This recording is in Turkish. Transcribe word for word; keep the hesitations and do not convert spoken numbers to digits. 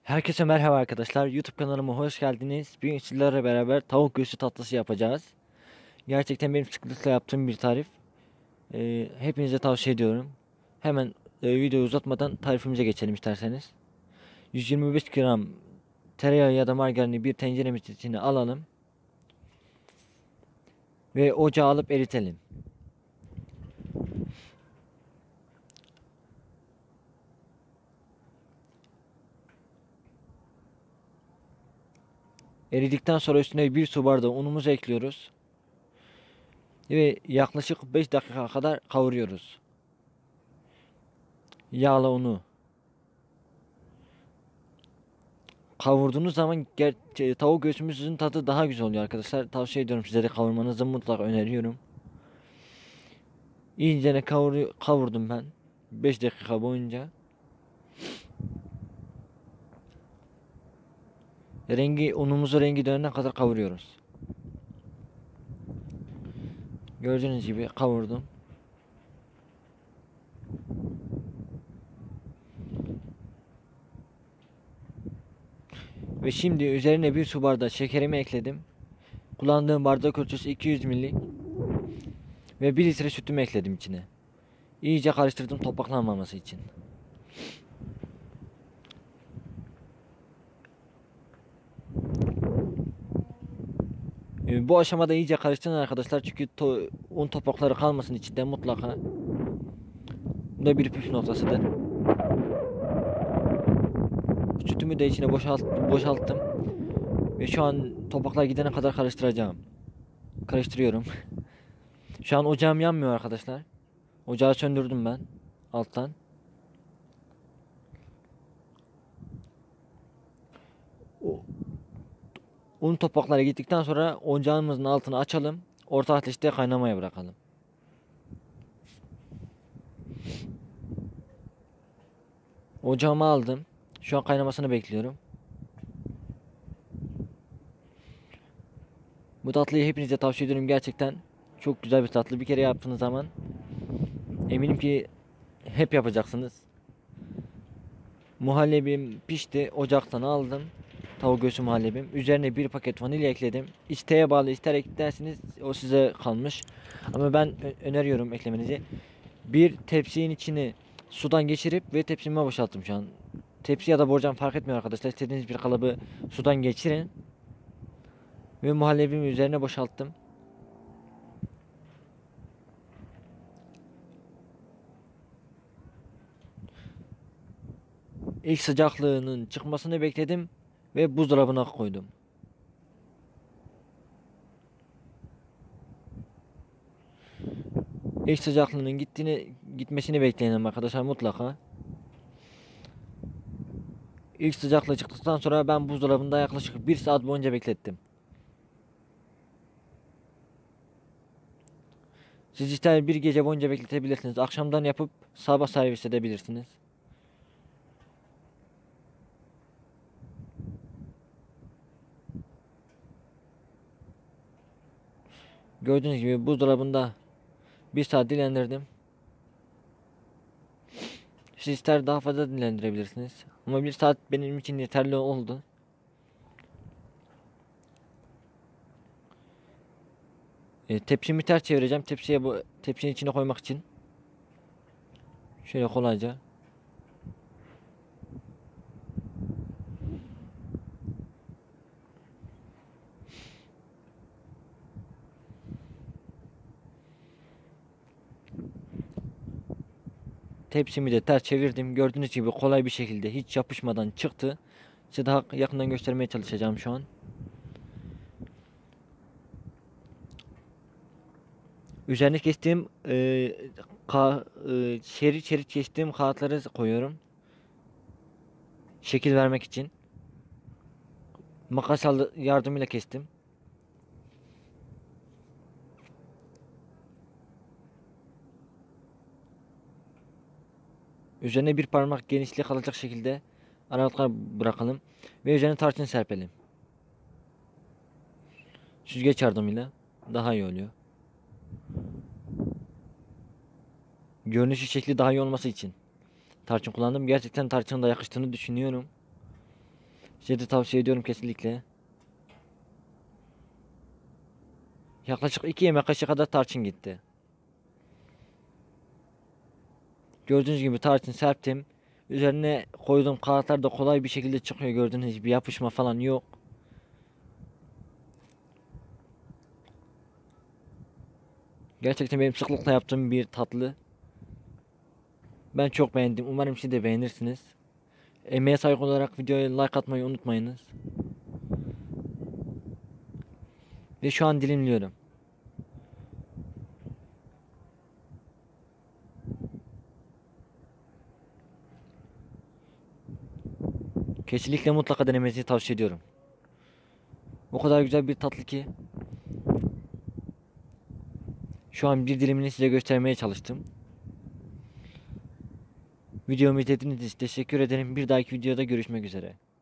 Herkese merhaba arkadaşlar. YouTube kanalıma hoş geldiniz. Bugün sizlerle beraber tavuk göğsü tatlısı yapacağız. Gerçekten benim sıklıkla yaptığım bir tarif. Ee, hepinize tavsiye ediyorum. Hemen e, videoyu uzatmadan tarifimize geçelim isterseniz. yüz yirmi beş gram tereyağı ya da margarini bir tenceremiz içine alalım. Ve ocağa alıp eritelim. Eridikten sonra üstüne bir su bardağı unumuzu ekliyoruz. Ve yaklaşık beş dakika kadar kavuruyoruz. Yağla unu. Kavurduğunuz zaman ger e, tavuk göğsümüzün tadı daha güzel oluyor arkadaşlar. Tavsiye ediyorum size de kavurmanızı mutlaka öneriyorum. İyice ne kavur kavurdum ben beş dakika boyunca. Rengi unumuzu rengi dönene kadar kavuruyoruz. Gördüğünüz gibi kavurdum. Ve şimdi üzerine bir su bardağı şekerimi ekledim. Kullandığım bardak ölçüsü iki yüz mililitre ve bir litre sütümü ekledim içine. İyice karıştırdım topaklanmaması için. E, Bu aşamada iyice karıştırın arkadaşlar çünkü to un topakları kalmasın içinde mutlaka. Bu da bir püf noktasıdır. Sütümü de içine boşalt boşalttım. Ve şu an topaklar gidene kadar karıştıracağım. Karıştırıyorum. Şu an ocağım yanmıyor arkadaşlar. Ocağı söndürdüm ben alttan. O, un topakları gittikten sonra ocağımızın altını açalım. Orta ateşte kaynamaya bırakalım. Ocağımı aldım. Şu an kaynamasını bekliyorum. Bu tatlıyı hepinize tavsiye ediyorum gerçekten. Çok güzel bir tatlı. Bir kere yaptığınız zaman eminim ki hep yapacaksınız. Muhallebim pişti. Ocaktan aldım. Tavuk göğsü muhallebim. Üzerine bir paket vanilya ekledim. İsteğe bağlı ister eklersiniz. O size kalmış. Ama ben öneriyorum eklemenizi. Bir tepsinin içini sudan geçirip ve tepsime boşalttım şu an. Tepsi ya da borcam fark etmiyor arkadaşlar. İstediğiniz bir kalıbı sudan geçirin. Ve muhallebimi üzerine boşalttım. İlk sıcaklığının çıkmasını bekledim ve buzdolabına koydum. İlk sıcaklığının gittiğini gitmesini bekleyelim arkadaşlar mutlaka. İlk sıcaklığı çıktıktan sonra ben buzdolabında yaklaşık bir saat boyunca beklettim. Siz ister bir gece boyunca bekletebilirsiniz. Akşamdan yapıp sabah servis edebilirsiniz. Gördüğünüz gibi buzdolabında bir saat dinlendirdim. Siz ister daha fazla dinlendirebilirsiniz. Ama bir saat benim için yeterli oldu. E, tepsimi ters çevireceğim. Tepsiye bu tepsinin içine koymak için. Şöyle kolayca. Tepsimi de ters çevirdim. Gördüğünüz gibi kolay bir şekilde hiç yapışmadan çıktı. Size daha yakından göstermeye çalışacağım şu an. Üzerine kestiğim e, ka, e, şerit şerit kestiğim kağıtları koyuyorum. Şekil vermek için. Makas yardımıyla kestim. Üzerine bir parmak genişliği kalacak şekilde aralıklar bırakalım. Ve üzerine tarçın serpelim. Süzgeç yardımıyla daha iyi oluyor. Görünüşü şekli daha iyi olması için tarçın kullandım. Gerçekten tarçının da yakıştığını düşünüyorum. Size de tavsiye ediyorum kesinlikle. Yaklaşık iki yemek kaşığı kadar tarçın gitti. Gördüğünüz gibi tarçın serptim. Üzerine koyduğum kağıtlar da kolay bir şekilde çıkıyor, gördüğünüz gibi yapışma falan yok. Gerçekten benim sıklıkla yaptığım bir tatlı. Ben çok beğendim. Umarım siz de beğenirsiniz. Emeğe saygı olarak videoya like atmayı unutmayınız. Ve şu an dilimliyorum. Kesinlikle mutlaka denemenizi tavsiye ediyorum. O kadar güzel bir tatlı ki. Şu an bir dilimini size göstermeye çalıştım. Videomu izlediğiniz için teşekkür ederim. Bir dahaki videoda görüşmek üzere.